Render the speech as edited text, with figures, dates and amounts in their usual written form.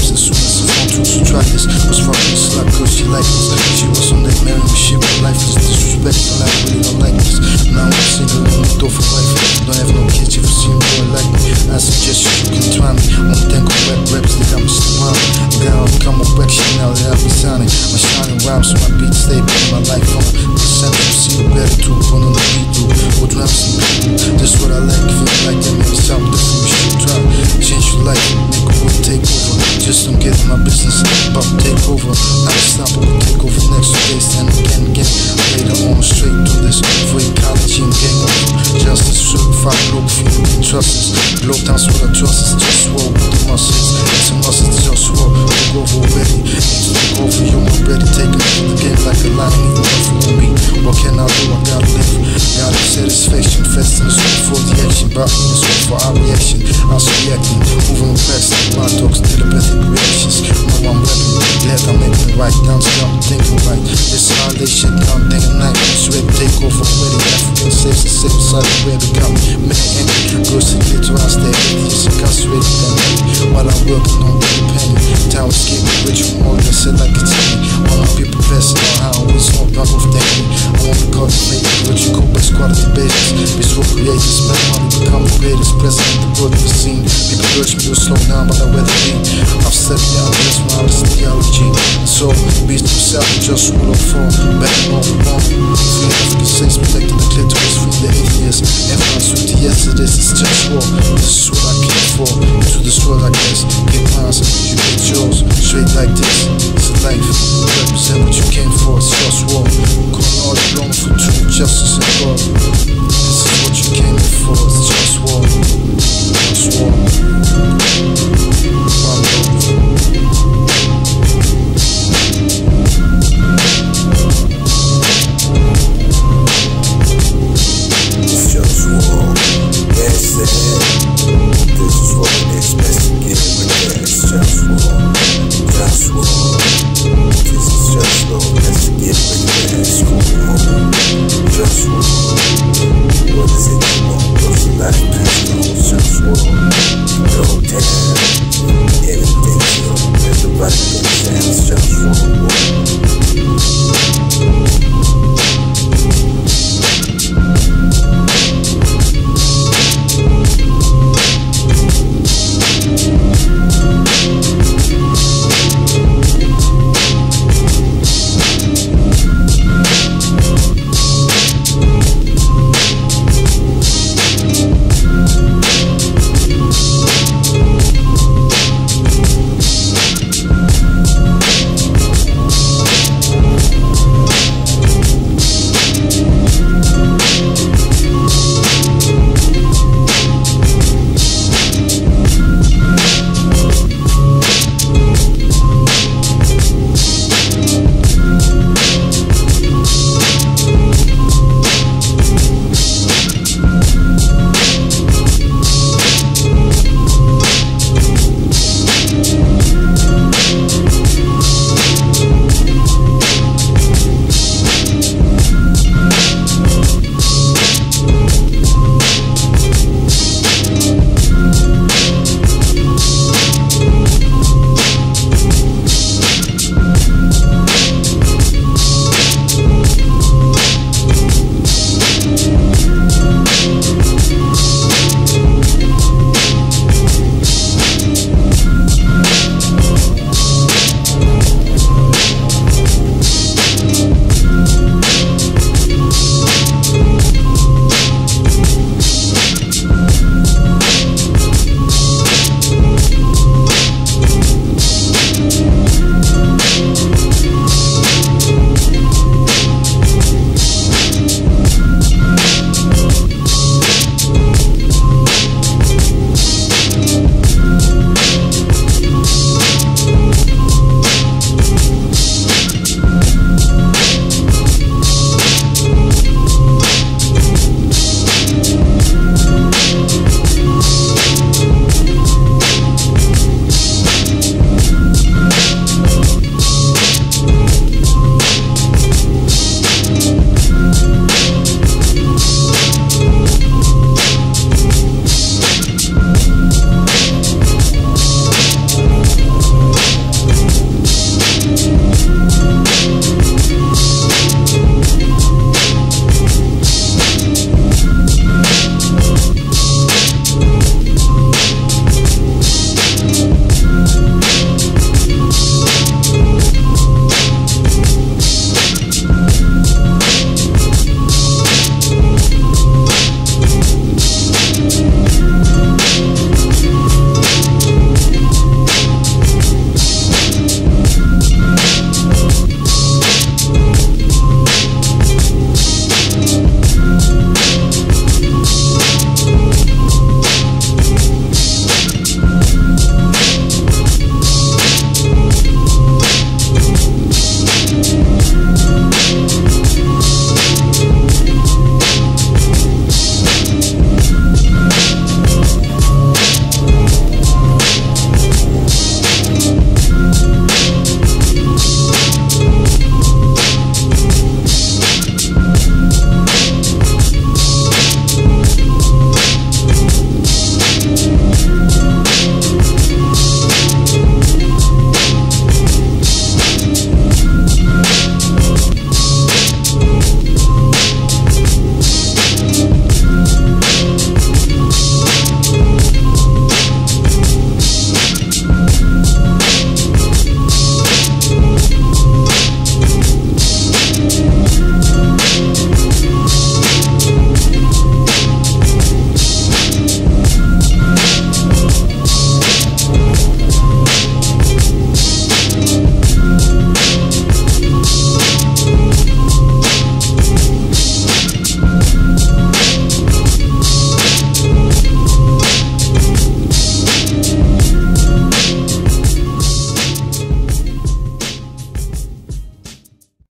this as soon as I found to try this. Was fucking slut cause she liked this. She was on that married me shit, but life is disrespectful. I really don't like this. Now I'm single on the door for life. Don't have no kids if you see me boy like me. I suggest you can try me. Only think of rap raps that I'm still on. Gotta come up back shit now that I'll be signing. My shining rhymes, so my beats stay in my life on. Percent you see the better too, one on the beat do. We'll drop some people. This what I like, feel like that makes something different. We should try. Change your life, make a world take over. Just don't get in my business, about to take over. Unstoppable, take over next day, stand again. Later on, straight through this. For ecology and game over. Justice, certified, global fear, we trust us. Globe dance with our trust is just war with the muscles. It's a must, it's just war. Look over already, need to look over you already. Take it to the game like a line, even if you won't be. What can I do? I gotta live. Gotta satisfaction, fast in the street for the action. About in the street for our reaction. I was reacting, moving fast like my dogs, telepathic reactions. Now I'm rapping, glad I'm making right. Down to I'm thinking right. This holiday shit, I'm thinking night. Sweat take over already. African saves the safe side of where they got me. Man, angry, girls to get to us, they're atheists, incarcerated than me. While I'm working on the penny. Time to get me rich from all that said like it's me. All my people passing on how we smoke, not with them. I want to cultivate what you call best quality basis. Peaceful creators, make money, become the greatest. President, the good of the scene. People urge me to slow down, but I'd rather be. I've said down, that's my theology. So, be yourself, just rule of form. Back on the wrong. Free African saints, protecting the clitoris, free the atheists. Everyone's with the yesterdays, it's just war. This is what I came for. To destroy like this. Get mine, you get yours. Straight like this. It's a life. Represent what you came for. It's just war. Calling all along for truth, justice, and God. This is what you came here for. It's just war. Just war.